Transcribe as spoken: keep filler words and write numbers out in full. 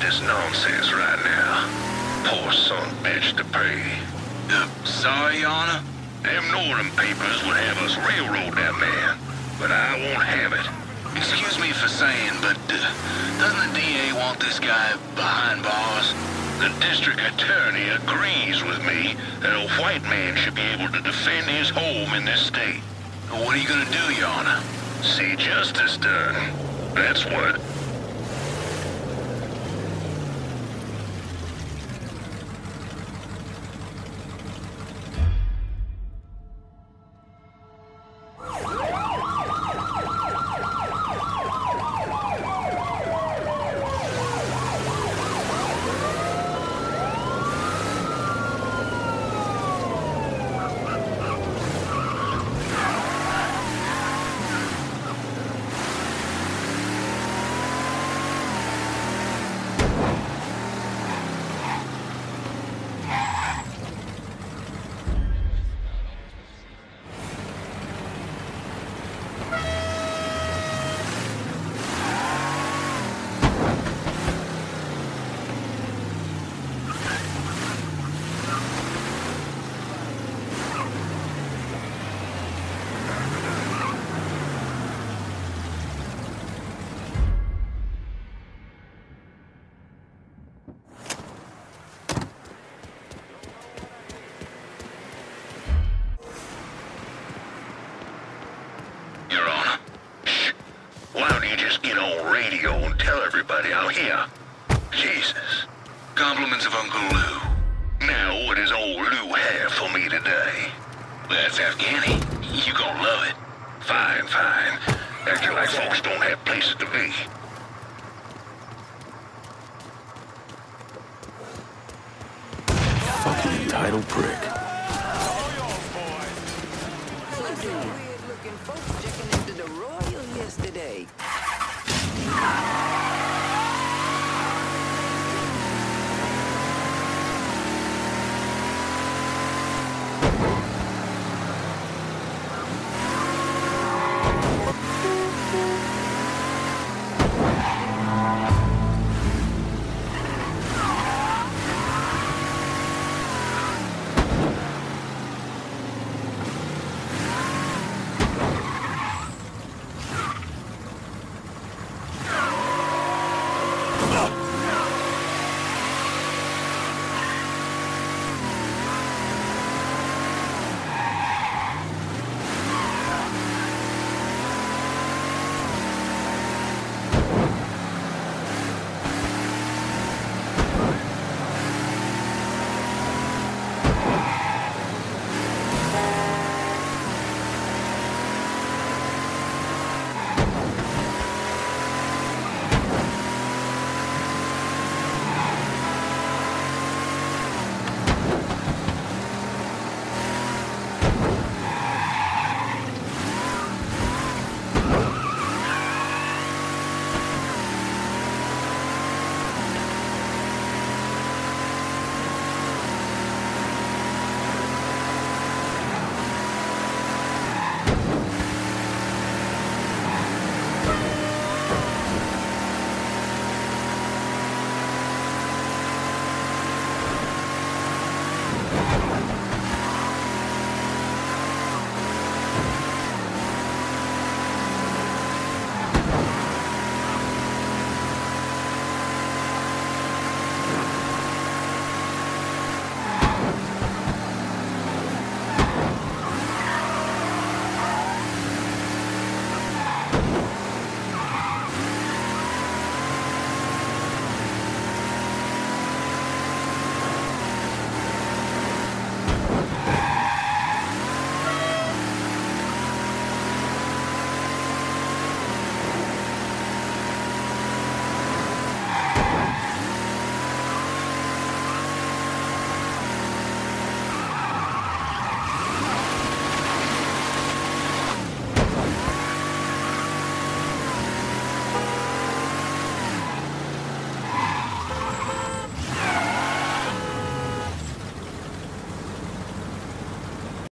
this nonsense right now. Poor son bitch to pay. Uh, sorry, Your Honor? Them northern papers would have us railroad that man, but I won't have it. Excuse me for saying, but uh, doesn't the D A want this guy behind bars? The district attorney agrees with me that a white man should be able to defend his home in this state. What are you gonna do, Your Honor? See justice done. That's what. And tell everybody I'm here. Jesus. Compliments of Uncle Lou. Now, what does old Lou have for me today? That's Afghani. You gonna love it. Fine, fine. Acting like folks don't have places to be. Fucking entitled prick. Weird-looking folks checking into the Royal yesterday.